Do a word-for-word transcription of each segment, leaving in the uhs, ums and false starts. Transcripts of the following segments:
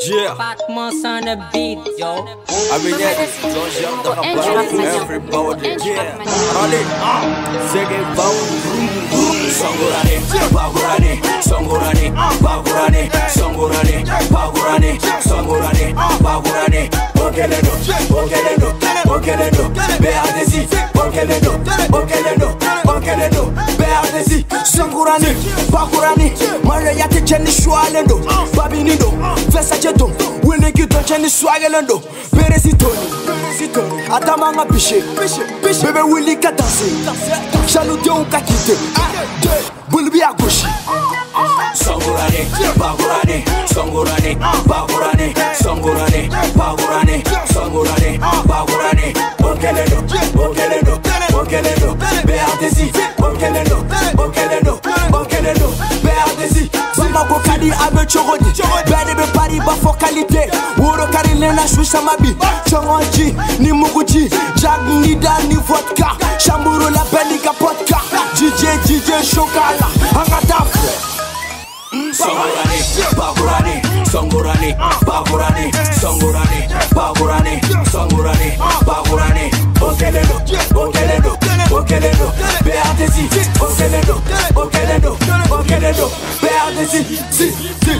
Yeah. Patmos on the beat, yo. I mean, yeah, don't jump the about everybody. Yeah. Rally, Sege Babu, Songurani, Bagurani, Songurani, Bagurani, Songurani, Bagurani, Songurani, Bagurani, Okeleno, Okeleno, Okeleno, Beardesi, Okeleno, Okeleno, Okeleno, Beardesi, Songurani, Bagurani, Mariate Jenny Schwalendo, Babinido, Vesacheton, Winnie Kiton Jenny Swagalendo, Beresitoni, Atamanga Piché, Bébé Willy Katanse, Chaloudion Kakite, Bulbi à gauche. Songurani, Bagurani, Songurani, Bagurani, Songurani, Bagurani, Songurani, Bagurani, Okeleno, Okeleno, Okeleno, Beardesi, Okeleno, Okeleno, Okeleno, Beardesi, Zima Bokadi Abechoroni, Bede Paris Bafo qualité, Woro Karilena Shusamabi, Chongoji, ni Muguji, Jag Nida ni vodka, Chamburu la Belika Podka, D J D J Chokala, Angataf. Songurani, Bagurani, Songurani, Bagurani, Songurani, Bagurani, Songurani, Bagurani, Okeleno, Okeleno, Okeleno, Beardesi, Okeleno, Okeleno, Okeleno, Beardesi, si, si.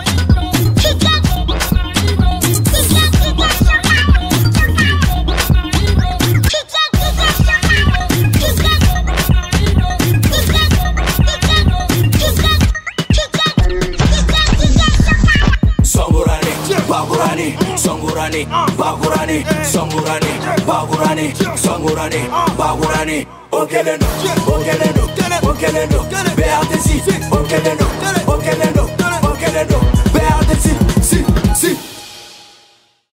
Bagurani, Songurani, Bagurani, Songurani, Bagurani, Songurani, Bagurani, Okeleno, Okeleno, Okeleno, Beardesi, Okeleno, Okeleno, Okeleno.